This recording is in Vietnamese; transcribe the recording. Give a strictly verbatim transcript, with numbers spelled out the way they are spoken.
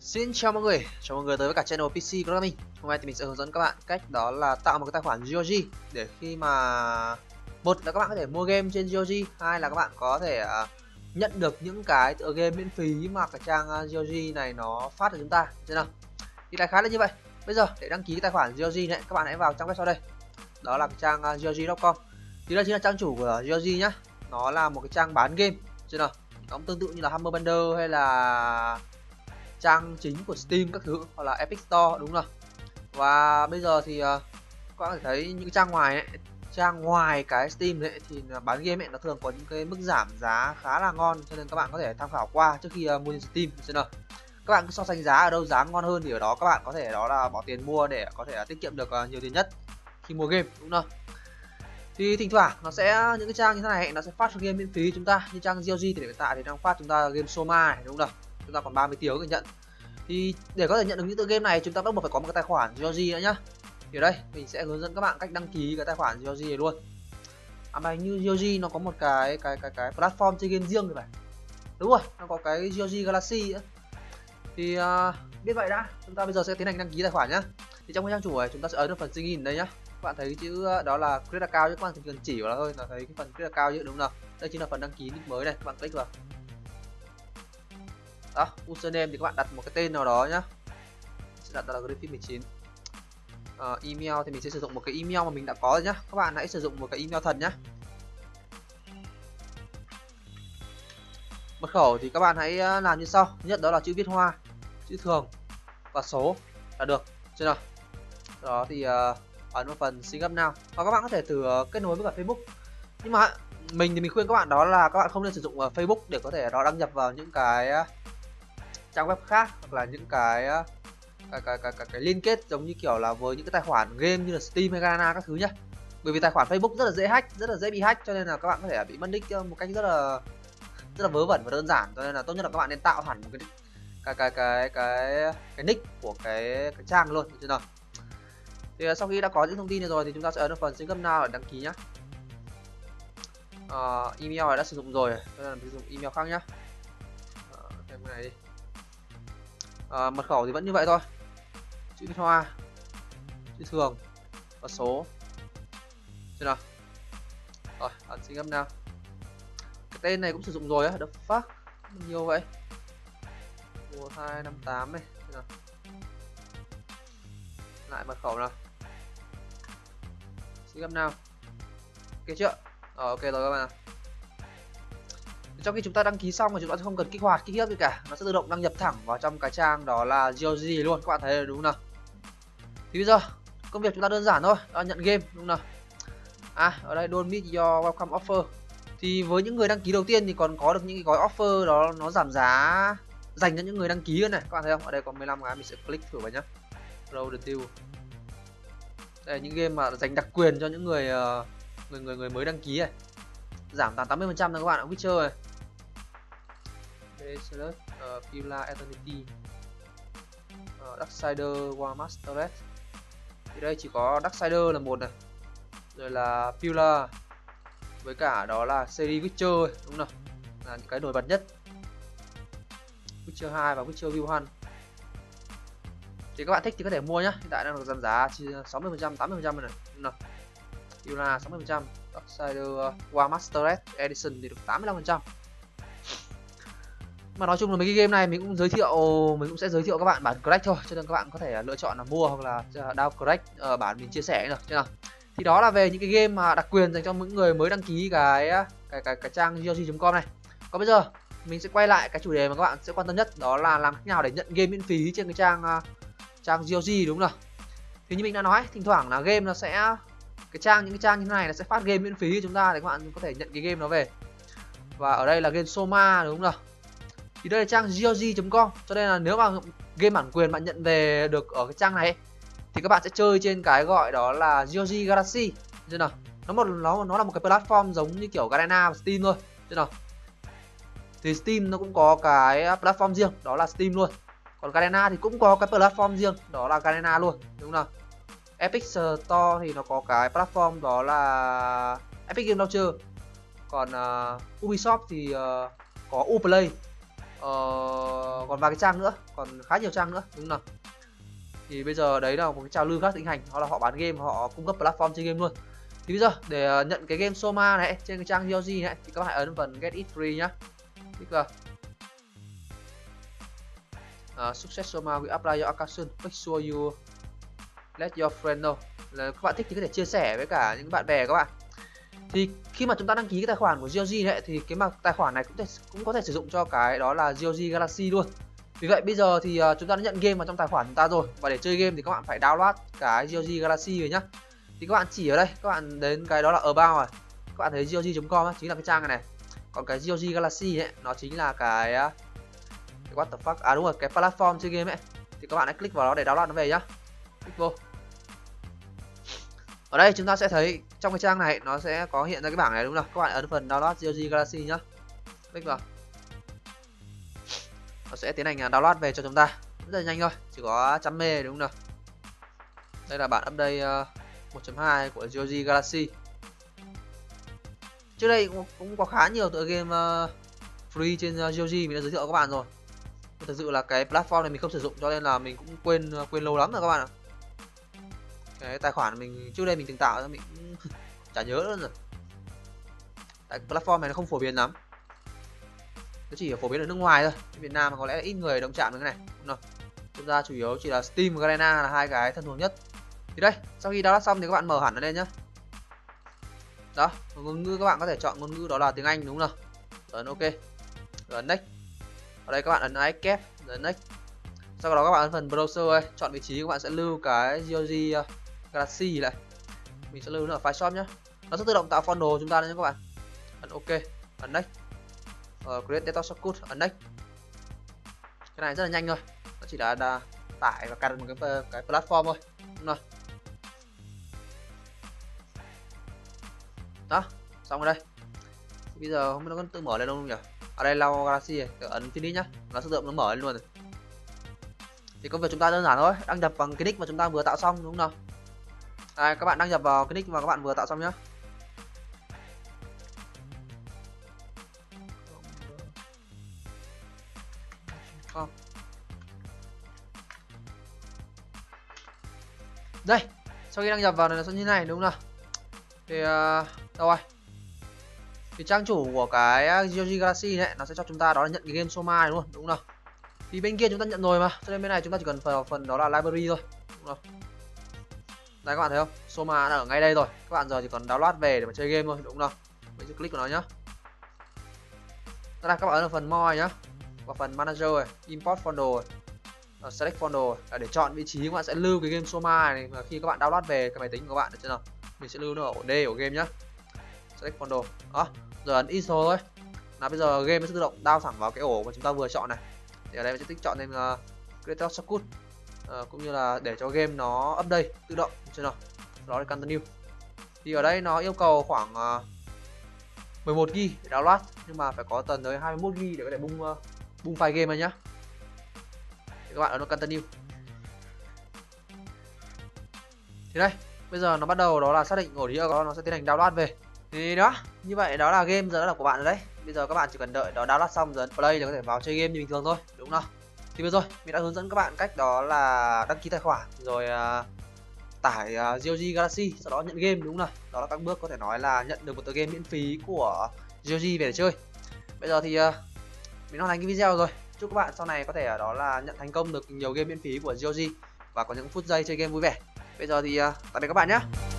Xin chào mọi người, chào mọi người tới với cả channel pê xê Programming. Hôm nay thì mình sẽ hướng dẫn các bạn cách đó là tạo một cái tài khoản giê o giê để khi mà một là các bạn có thể mua game trên giê o giê, hai là các bạn có thể uh, nhận được những cái tựa game miễn phí mà cái trang uh, giê o giê này nó phát cho chúng ta. Thế nào? Thì đại khái là như vậy. Bây giờ để đăng ký tài khoản giê o giê này, các bạn hãy vào trang web sau đây. Đó là cái trang uh, geogy chấm com. Thì đây chính là trang chủ của giê o giê nhá. Nó là một cái trang bán game. Thế nào? Nó cũng tương tự như là Humble Bundle hay là trang chính của Steam các thứ hoặc là Epic Store, đúng không? Và bây giờ thì uh, các bạn có thể thấy những trang ngoài ấy, trang ngoài cái Steam ấy thì bán game ấy nó thường có những cái mức giảm giá khá là ngon, cho nên các bạn có thể tham khảo qua trước khi uh, mua trên Steam. Xem nào, các bạn cứ so sánh giá ở đâu giá ngon hơn thì ở đó các bạn có thể đó là bỏ tiền mua để có thể tiết kiệm được uh, nhiều tiền nhất khi mua game, đúng không? Thì thỉnh thoảng nó sẽ những cái trang như thế này nó sẽ phát game miễn phí chúng ta, như trang giê o giê thì hiện tại thì đang phát chúng ta game Soma này, đúng không? Chúng ta còn ba mươi tiếng để nhận. Thì để có thể nhận được những tựa game này chúng ta bắt buộc phải có một cái tài khoản giê o giê nữa nhá. Thì ở đây mình sẽ hướng dẫn các bạn cách đăng ký cái tài khoản giê o giê này luôn. À mà như giê o giê nó có một cái cái cái cái platform chơi game riêng rồi phải. Đúng rồi, nó có cái giê o giê Galaxy nữa. Thì uh, biết vậy đã, chúng ta bây giờ sẽ tiến hành đăng ký tài khoản nhá. Thì trong cái trang chủ này chúng ta sẽ ấn vào phần sign in đây nhá. Các bạn thấy cái chữ đó là create account chứ, các bạn chỉ cần chỉ vào là thôi là thấy cái phần create account chứ, đúng không? Đây chính là phần đăng ký nick mới này, các bạn click vào. Đó, username thì các bạn đặt một cái tên nào đó nhá. Sẽ đặt là Griffith mười chín. Uh, email thì mình sẽ sử dụng một cái email mà mình đã có rồi nhá. Các bạn hãy sử dụng một cái email thật nhá. Mật khẩu thì các bạn hãy làm như sau. Thứ nhất đó là chữ viết hoa, chữ thường và số là được. Chưa nào? Đó thì uh, ấn vào phần sync up now. Và các bạn có thể thử uh, kết nối với cả Facebook. Nhưng mà mình thì mình khuyên các bạn đó là các bạn không nên sử dụng uh, Facebook để có thể đó đăng nhập vào những cái uh, trang web khác hoặc là những cái uh, cái, cái cái cái cái liên kết giống như kiểu là với những cái tài khoản game như là Steam hay Garena các thứ nhá. Bởi vì tài khoản Facebook rất là dễ hack, rất là dễ bị hack, cho nên là các bạn có thể bị mất nick một cách rất là rất là vớ vẩn và đơn giản, cho nên là tốt nhất là các bạn nên tạo hẳn một cái cái cái cái cái cái nick của cái cái trang luôn, được chưa nào? Thì sau khi đã có những thông tin này rồi thì chúng ta sẽ ấn vào phần sync up now để đăng ký nhá. Uh, email này đã sử dụng rồi, cho nên là mình sử dụng email khác nhá. Uh, thêm cái này đi. Uh, mật khẩu thì vẫn như vậy thôi, chữ viết hoa, chữ thường và số. Chưa nào? Rồi, ấn sync up now. Cái tên này cũng sử dụng rồi á, the fuck nhiều vậy. một hai năm tám này. Nào. Lại mật khẩu nào. Sync up now. Ok chưa? Ờ, ok rồi các bạn. Trong khi chúng ta đăng ký xong thì chúng ta sẽ không cần kích hoạt kích hoạt gì cả, nó sẽ tự động đăng nhập thẳng vào trong cái trang đó là giê o giê luôn, các bạn thấy đúng không nào? Thì bây giờ công việc chúng ta đơn giản thôi, đó là nhận game, đúng không nào? À, ở đây don't miss your welcome offer. Thì với những người đăng ký đầu tiên thì còn có được những cái gói offer đó nó giảm giá dành cho những người đăng ký hơn này, các bạn thấy không? Ở đây có mười lăm cái, mình sẽ click thử vào nhá. Roll the deal. Đây là những game mà dành đặc quyền cho những người uh, người người người mới đăng ký này. Giảm tám mươi phần trăm rồi các bạn ạ, Witcher này. Desert, uh, Pila Eternity, uh, Darksider, War Mastered. Thì đây chỉ có Darksider là một này, rồi là Pila với cả đó là series Witcher, đúng không? Là những cái nổi bật nhất. Witcher hai và Witcher View Hunt. Thì các bạn thích thì có thể mua nhá. Hiện tại đang được giảm giá sáu mươi phần trăm, tám mươi phần trăm rồi này, đúng không? Pila sáu mươi phần trăm, Darksider uh, War Mastered Edition thì được tám mươi lăm phần trăm. Mà nói chung là mấy cái game này mình cũng giới thiệu, mình cũng sẽ giới thiệu các bạn bản crack thôi, cho nên các bạn có thể lựa chọn là mua hoặc là download crack ở bản mình chia sẻ được, chưa nào? Thì đó là về những cái game mà đặc quyền dành cho những người mới đăng ký cái cái cái, cái trang geogy chấm com này. Còn bây giờ mình sẽ quay lại cái chủ đề mà các bạn sẽ quan tâm nhất, đó là làm cách nào để nhận game miễn phí trên cái trang trang geogy, đúng không nào? Thì như mình đã nói, thỉnh thoảng là game nó sẽ cái trang những cái trang như thế này nó sẽ phát game miễn phí cho chúng ta để các bạn có thể nhận cái game nó về. Và ở đây là game Soma, đúng không nào? Thì đây là trang geogy chấm com, cho nên là nếu mà game bản quyền bạn nhận về được ở cái trang này thì các bạn sẽ chơi trên cái gọi đó là geogy Galaxy, chứ nào? Nó một nó nó là một cái platform giống như kiểu Garena và Steam thôi, chứ nào? Thì Steam nó cũng có cái platform riêng, đó là Steam luôn. Còn Garena thì cũng có cái platform riêng, đó là Garena luôn, đúng không nào? Epic Store thì nó có cái platform đó là Epic Game Launcher. Còn uh, Ubisoft thì uh, có Uplay. ờ, còn vài cái trang nữa, còn khá nhiều trang nữa đúng không nào. Thì bây giờ đấy là một cái trào lưu khác thịnh hành, đó là họ bán game, họ cung cấp platform chơi game luôn. Thì bây giờ để uh, nhận cái game Soma này trên cái trang giê o giê này thì các bạn hãy ấn phần Get It Free nhá. Thích vào. Uh, success Soma will apply your account. Make sure you let your friend know. Là các bạn thích thì có thể chia sẻ với cả những bạn bè các bạn. Thì khi mà chúng ta đăng ký cái tài khoản của giê o giê này thì cái mà tài khoản này cũng thể, cũng có thể sử dụng cho cái đó là giê o giê Galaxy luôn. Vì vậy bây giờ thì uh, chúng ta đã nhận game vào trong tài khoản chúng ta rồi, và để chơi game thì các bạn phải download cái giê o giê Galaxy rồi nhá. Thì các bạn chỉ ở đây, các bạn đến cái đó là about rồi. Các bạn thấy giê o giê chấm com chính là cái trang này này. Còn cái giê o giê Galaxy ấy, nó chính là cái, cái what the fuck, à đúng rồi, cái platform chơi game ấy. Thì các bạn hãy click vào đó để download nó về nhá. Click vô. Ở đây chúng ta sẽ thấy trong cái trang này nó sẽ có hiện ra cái bảng này đúng không? Các bạn ấn phần download giê o giê Galaxy nhá. Click vào. Nó sẽ tiến hành download về cho chúng ta. Rất là nhanh thôi, chỉ có trăm mê đúng không nào? Đây là bản update uh, một chấm hai của giê o giê Galaxy. Trước đây cũng, cũng có khá nhiều tựa game uh, free trên uh, giê o giê mình đã giới thiệu các bạn rồi. Nhưng thật sự là cái platform này mình không sử dụng cho nên là mình cũng quên uh, quên lâu lắm rồi các bạn ạ. Cái tài khoản mình trước đây mình từng tạo ra mình cũng chả nhớ nữa rồi. Tại cái platform này nó không phổ biến lắm. Nó chỉ phổ biến ở nước ngoài thôi. Ở Việt Nam có lẽ là ít người động chạm đến cái này. Đúng không? Chúng ta chủ yếu chỉ là Steam và Garena là hai cái thân thuộc nhất. Thì đây, sau khi download xong thì các bạn mở hẳn nó lên nhá. Đó, ngôn ngữ các bạn có thể chọn ngôn ngữ đó là tiếng Anh đúng không? Rồi ok. Rồi next. Ở đây các bạn ấn escape, rồi next. Sau đó các bạn ấn phần browser đây, chọn vị trí các bạn sẽ lưu cái giê o giê Galaxy lại. Mình sẽ lưu nó ở file shop nhá. Nó sẽ tự động tạo folder chúng ta đấy nhé các bạn. Ấn ok, ấn next. Ờ, create desktop shortcut, ấn next. Cái này rất là nhanh thôi. Nó chỉ là, là tải và cài một cái cái platform thôi. Đúng rồi. Đó, xong rồi đây. Bây giờ không biết nó có tự mở lên không nhỉ? Ở đây Lao Galaxy này, ấn finish nhá. Nó sẽ tự động nó mở lên luôn rồi. Thì công việc chúng ta đơn giản thôi, đăng nhập bằng cái nick mà chúng ta vừa tạo xong đúng không? Đây, các bạn đăng nhập vào cái nick mà các bạn vừa tạo xong nhá. Không. Đây, sau khi đăng nhập vào này nó sẽ như này đúng không nào? Thì uh, đâu rồi? Thì trang chủ của cái giê o giê Galaxy này nó sẽ cho chúng ta đó là nhận cái game Soma luôn đúng không nào? Thì bên kia chúng ta nhận rồi mà, cho nên bên này chúng ta chỉ cần phần phần đó là library thôi, đúng không? Đây các bạn thấy không? Soma đã ở ngay đây rồi. Các bạn giờ chỉ còn download về để mà chơi game thôi, đúng không? Mình sẽ click vào nó nhá. Đây các bạn ấn vào phần more nhá. Vào phần manager này, import folder, uh, select folder là để chọn vị trí các bạn sẽ lưu cái game Soma này mà khi các bạn download về cái máy tính của các bạn được chưa nào? Mình sẽ lưu nó ở ổ D của game nhá. Select folder. Đó, giờ ấn install thôi. Là bây giờ game nó sẽ tự động download thẳng vào cái ổ mà chúng ta vừa chọn này. Thì ở đây mình sẽ tích chọn lên uh, Creator Shortcut uh, cũng như là để cho game nó update tự động chưa nào. Đó là continue. Thì ở đây nó yêu cầu khoảng uh, mười một gi-ga-bai để download, nhưng mà phải có tần tới hai mươi mốt gi-ga-bai để có thể bung uh, bung file game này nhá. Thì các bạn ấn nó continue. Thì đây, bây giờ nó bắt đầu đó là xác định ổ đĩa của nó, nó sẽ tiến hành download về. Thì đó, như vậy đó là game giờ đã là của bạn rồi đấy. Bây giờ các bạn chỉ cần đợi đó download xong rồi play là có thể vào chơi game như bình thường thôi, đúng không? Thì vừa rồi mình đã hướng dẫn các bạn cách đó là đăng ký tài khoản rồi uh, tải uh, giê o giê Galaxy, sau đó nhận game đúng không? Đó là các bước có thể nói là nhận được một tựa game miễn phí của giê o giê về để chơi. Bây giờ thì uh, mình hoàn thành cái video rồi. Chúc các bạn sau này có thể đó là nhận thành công được nhiều game miễn phí của giê o giê và có những phút giây chơi game vui vẻ. Bây giờ thì uh, tạm biệt các bạn nhé.